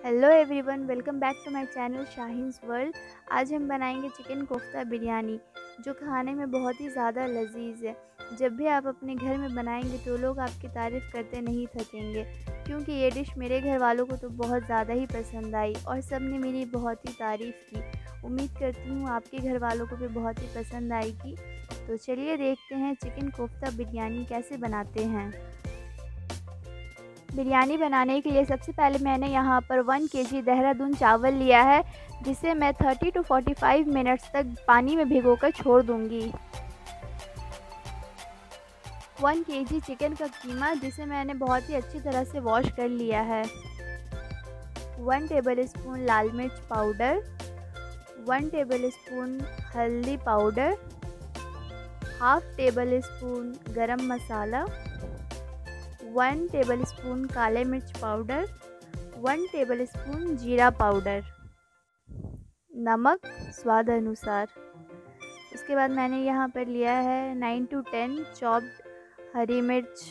Hello everyone, welcome back to my channel Shaheen's world. आज हम बनाएंगे चिकन कोफ्ता बिरयानी, जो खाने में बहुत ही ज़्यादा लजीज है। जब भी आप अपने घर में बनाएंगे तो लोग आपकी तारीफ़ करते नहीं थकेंगे, क्योंकि ये डिश मेरे घर वालों को तो बहुत ज़्यादा ही पसंद आई और सब ने मेरी बहुत ही तारीफ़ की। उम्मीद करती हूँ आपके घर वालों को भी बहुत ही पसंद आएगी। तो चलिए देखते हैं चिकन कोफ्ता बिरयानी कैसे बनाते हैं। बिरयानी बनाने के लिए सबसे पहले मैंने यहाँ पर 1 केजी देहरादून चावल लिया है, जिसे मैं 30 टू 45 मिनट्स तक पानी में भिगोकर छोड़ दूँगी। 1 केजी चिकन का कीमा, जिसे मैंने बहुत ही अच्छी तरह से वॉश कर लिया है। 1 टेबलस्पून लाल मिर्च पाउडर, 1 टेबलस्पून हल्दी पाउडर, हाफ टेबलस्पून गरम मसाला, 1 टेबलस्पून काले मिर्च पाउडर, 1 टेबलस्पून जीरा पाउडर, नमक स्वाद अनुसार। उसके बाद मैंने यहाँ पर लिया है 9 टू 10 चॉप्ड हरी मिर्च,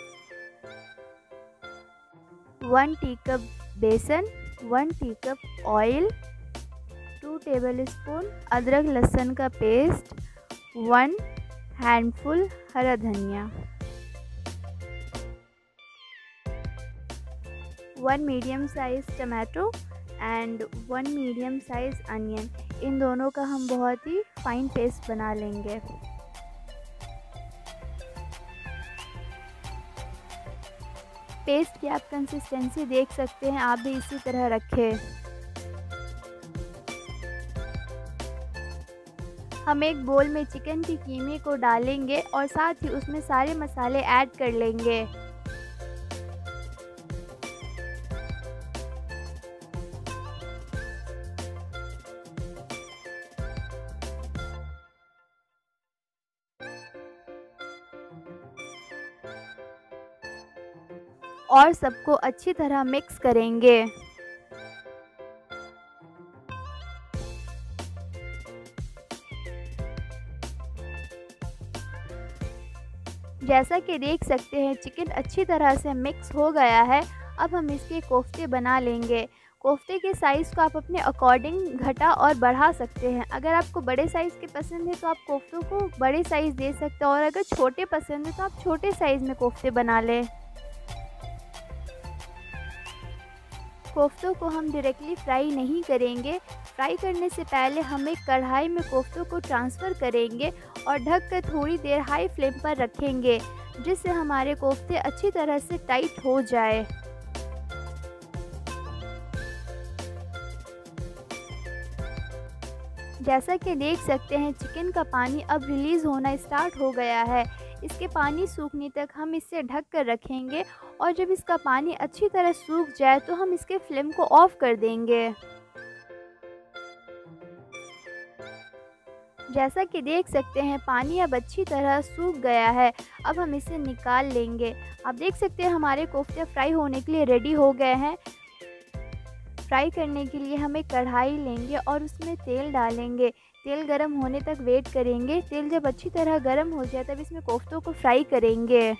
1 टी कप बेसन, 1 टी कप ऑयल, 2 टेबलस्पून अदरक लहसुन का पेस्ट, 1 हैंडफुल हरा धनिया, 1 medium size tomato and 1 medium size onion. इन दोनों का हम बहुत ही फाइन पेस्ट बना लेंगे। पेस्ट की आप कंसिस्टेंसी देख सकते हैं, आप भी इसी तरह रखें। हम एक बोल में चिकन के कीमे को डालेंगे और साथ ही उसमें सारे मसाले ऐड कर लेंगे। और सबको अच्छी तरह मिक्स करेंगे। जैसा कि देख सकते हैं चिकन अच्छी तरह से मिक्स हो गया है। अब हम इसके कोफ्ते बना लेंगे। कोफ्ते के साइज़ को आप अपने अकॉर्डिंग घटा और बढ़ा सकते हैं। अगर आपको बड़े साइज़ के पसंद है तो आप कोफ्तों को बड़े साइज़ दे सकते हैं, और अगर छोटे पसंद है तो आप छोटे साइज़ में कोफ्ते बना लें। कोफ्तों को हम डायरेक्टली फ्राई नहीं करेंगे। फ्राई करने से पहले हम एक कढ़ाई में कोफ्तों को ट्रांसफ़र करेंगे और ढककर थोड़ी देर हाई फ्लेम पर रखेंगे, जिससे हमारे कोफ्ते अच्छी तरह से टाइट हो जाए। जैसा कि देख सकते हैं चिकन का पानी अब रिलीज़ होना स्टार्ट हो गया है। इसके पानी सूखने तक हम इसे ढक कर रखेंगे, और जब इसका पानी अच्छी तरह सूख जाए तो हम इसके फ्लेम को ऑफ कर देंगे। जैसा कि देख सकते हैं पानी अब अच्छी तरह सूख गया है। अब हम इसे निकाल लेंगे। आप देख सकते हैं हमारे कोफ्ते फ्राई होने के लिए रेडी हो गए हैं। फ्राई करने के लिए हम एक कढ़ाई लेंगे और उसमें तेल डालेंगे। तेल गरम होने तक वेट करेंगे। तेल जब अच्छी तरह गरम हो जाए तब इसमें कोफ्तों को फ्राई करेंगे।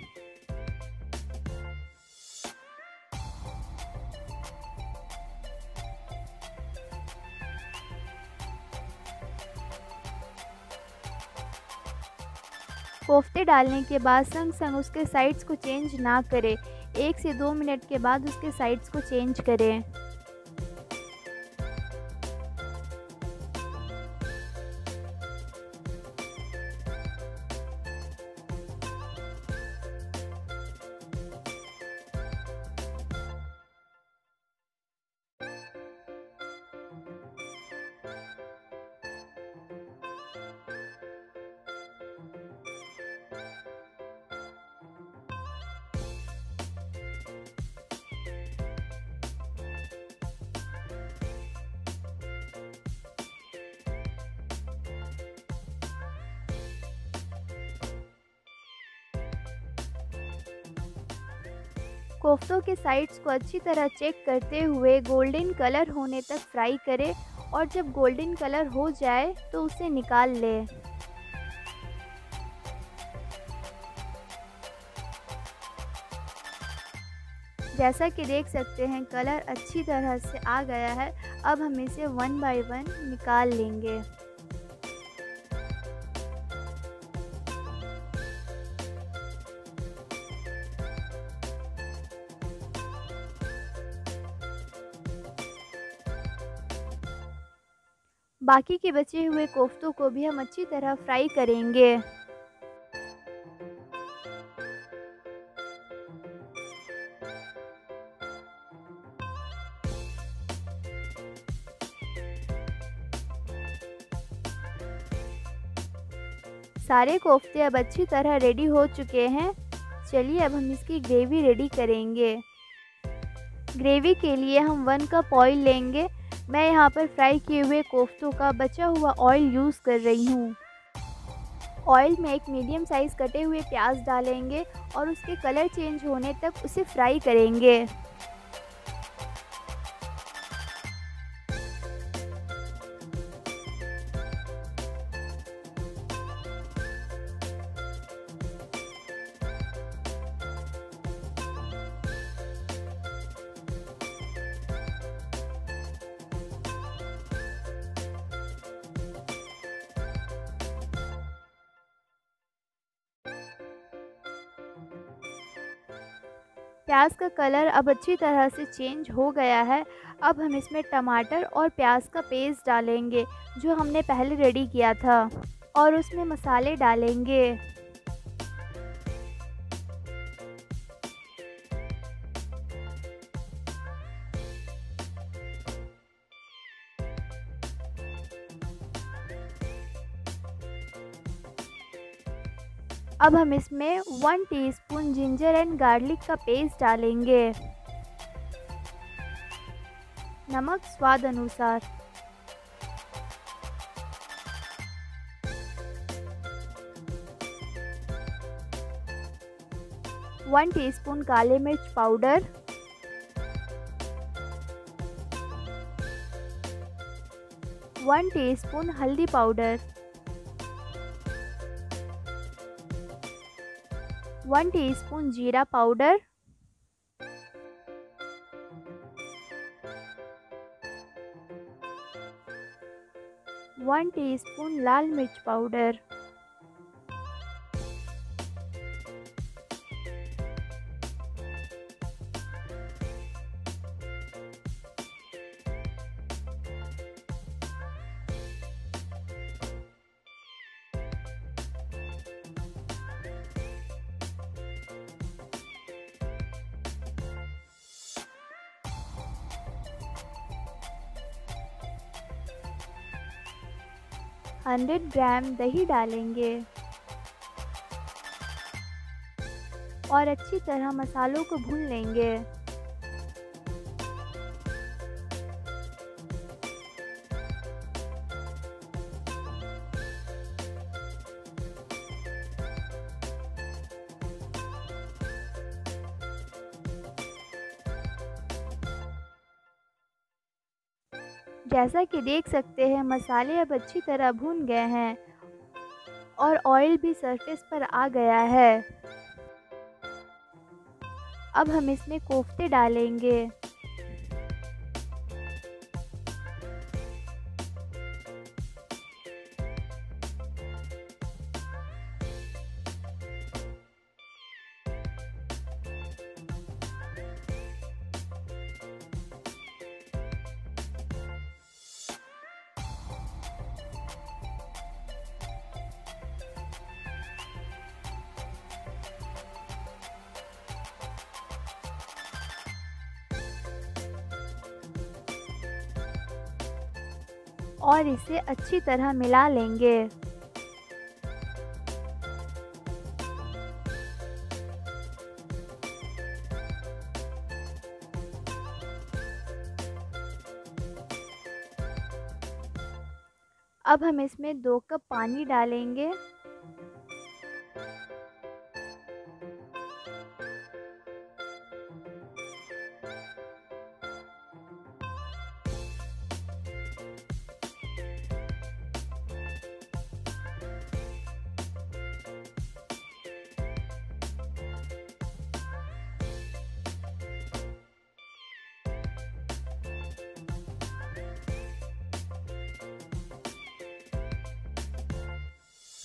कोफ्ते डालने के बाद संग संग उसके साइड्स को चेंज ना करें। 1 से 2 मिनट के बाद उसके साइड्स को चेंज करें। कोफ्तों के साइड्स को अच्छी तरह चेक करते हुए गोल्डन कलर होने तक फ्राई करें, और जब गोल्डन कलर हो जाए तो उसे निकाल लें। जैसा कि देख सकते हैं कलर अच्छी तरह से आ गया है। अब हम इसे वन बाय वन निकाल लेंगे। बाकी के बचे हुए कोफ्तों को भी हम अच्छी तरह फ्राई करेंगे। सारे कोफ्ते अब अच्छी तरह रेडी हो चुके हैं। चलिए अब हम इसकी ग्रेवी रेडी करेंगे। ग्रेवी के लिए हम 1 कप ऑयल लेंगे। मैं यहाँ पर फ्राई किए हुए कोफ्तों का बचा हुआ ऑयल यूज़ कर रही हूँ। ऑयल में एक मीडियम साइज़ कटे हुए प्याज डालेंगे और उसके कलर चेंज होने तक उसे फ्राई करेंगे। प्याज का कलर अब अच्छी तरह से चेंज हो गया है। अब हम इसमें टमाटर और प्याज का पेस्ट डालेंगे जो हमने पहले रेडी किया था और उसमें मसाले डालेंगे। अब हम इसमें 1 टीस्पून जिंजर एंड गार्लिक का पेस्ट डालेंगे। नमक स्वाद अनुसार। वन टीस्पून काले मिर्च पाउडर, 1 टीस्पून हल्दी पाउडर, 1 टीस्पून जीरा पाउडर, 1 टीस्पून लाल मिर्च पाउडर, हंड्रेड ग्राम दही डालेंगे और अच्छी तरह मसालों को भून लेंगे। जैसा कि देख सकते हैं मसाले अब अच्छी तरह भून गए हैं और ऑयल भी सरफेस पर आ गया है। अब हम इसमें कोफ्ते डालेंगे। और इसे अच्छी तरह मिला लेंगे। अब हम इसमें 2 कप पानी डालेंगे।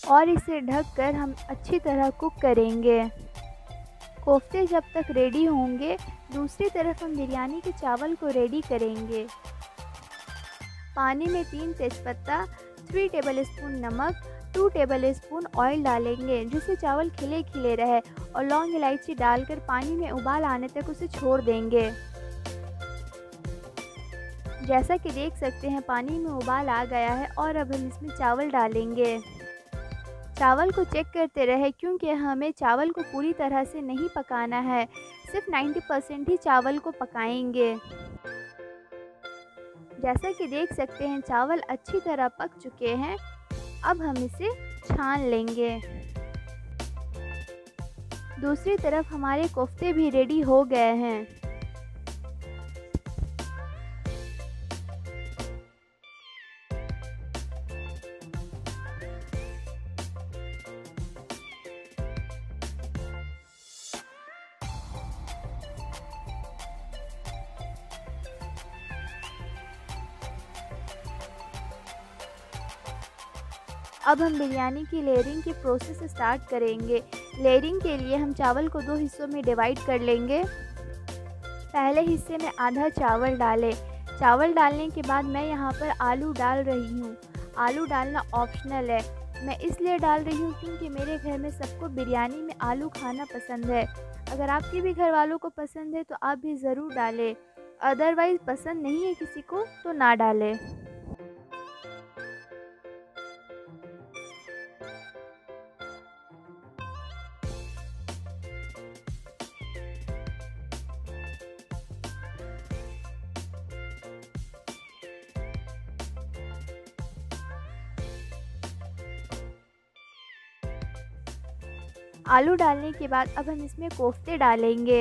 और इसे ढककर हम अच्छी तरह कुक करेंगे। कोफ्ते जब तक रेडी होंगे, दूसरी तरफ हम बिरयानी के चावल को रेडी करेंगे। पानी में 3 तेज़पत्ता, 3 टेबलस्पून नमक, 2 टेबलस्पून ऑयल डालेंगे जिससे चावल खिले खिले रहे, और लौंग इलायची डालकर पानी में उबाल आने तक उसे छोड़ देंगे। जैसा कि देख सकते हैं पानी में उबाल आ गया है और अब हम इसमें चावल डालेंगे। चावल को चेक करते रहे क्योंकि हमें चावल को पूरी तरह से नहीं पकाना है, सिर्फ 90% ही चावल को पकाएंगे। जैसा कि देख सकते हैं चावल अच्छी तरह पक चुके हैं। अब हम इसे छान लेंगे। दूसरी तरफ हमारे कोफ्ते भी रेडी हो गए हैं। अब हम बिरयानी की लेयरिंग की प्रोसेस स्टार्ट करेंगे। लेयरिंग के लिए हम चावल को 2 हिस्सों में डिवाइड कर लेंगे। पहले हिस्से में आधा चावल डालें। चावल डालने के बाद मैं यहाँ पर आलू डाल रही हूँ। आलू डालना ऑप्शनल है, मैं इसलिए डाल रही हूँ क्योंकि मेरे घर में सबको बिरयानी में आलू खाना पसंद है। अगर आपके भी घर वालों को पसंद है तो आप भी ज़रूर डालें, अदरवाइज़ पसंद नहीं है किसी को तो ना डालें। आलू डालने के बाद अब हम इसमें कोफ्ते डालेंगे।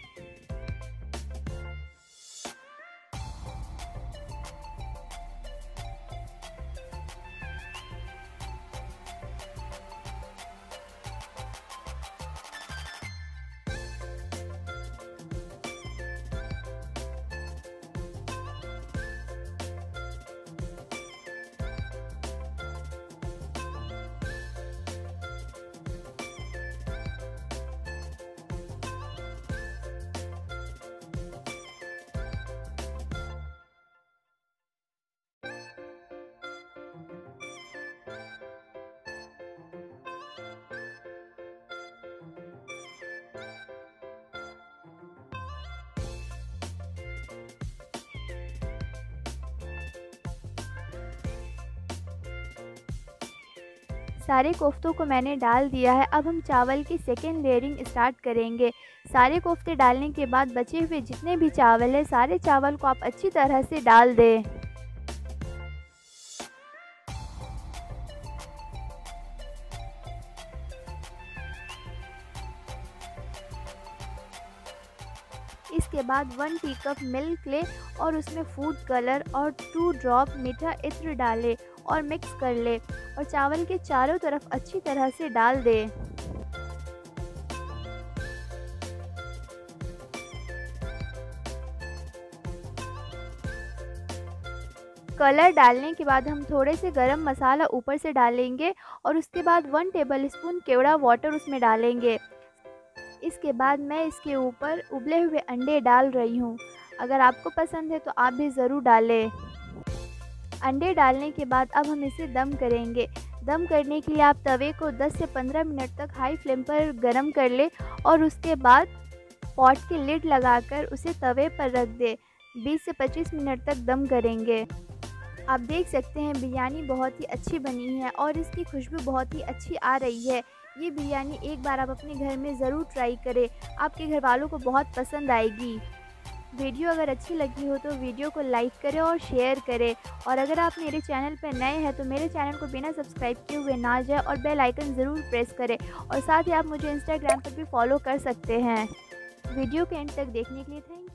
सारे कोफ्तों को मैंने डाल दिया है। अब हम चावल की सेकेंड लेयरिंग स्टार्ट करेंगे। सारे कोफ्ते डालने के बाद बचे हुए जितने भी चावल है, सारे चावल को आप अच्छी तरह से डाल दें। इसके बाद 1 टी कप मिल्क ले और उसमें फूड कलर और 2 ड्रॉप मीठा इत्र डालें और मिक्स कर ले और चावल के चारों तरफ अच्छी तरह से डाल दें। कलर डालने के बाद हम थोड़े से गरम मसाला ऊपर से डालेंगे और उसके बाद 1 टेबलस्पून केवड़ा वाटर उसमें डालेंगे। इसके बाद मैं इसके ऊपर उबले हुए अंडे डाल रही हूँ। अगर आपको पसंद है तो आप भी ज़रूर डालें। अंडे डालने के बाद अब हम इसे दम करेंगे। दम करने के लिए आप तवे को 10 से 15 मिनट तक हाई फ्लेम पर गरम कर ले और उसके बाद पॉट की लिड लगाकर उसे तवे पर रख दे। 20 से 25 मिनट तक दम करेंगे। आप देख सकते हैं बिरयानी बहुत ही अच्छी बनी है और इसकी खुशबू बहुत ही अच्छी आ रही है। ये बिरयानी एक बार आप अपने घर में ज़रूर ट्राई करें, आपके घर वालों को बहुत पसंद आएगी। वीडियो अगर अच्छी लगी हो तो वीडियो को लाइक करें और शेयर करें, और अगर आप मेरे चैनल पर नए हैं तो मेरे चैनल को बिना सब्सक्राइब किए हुए ना जाए और बेल आइकन ज़रूर प्रेस करें, और साथ ही आप मुझे इंस्टाग्राम पर भी फॉलो कर सकते हैं। वीडियो के एंड तक देखने के लिए थैंक यू।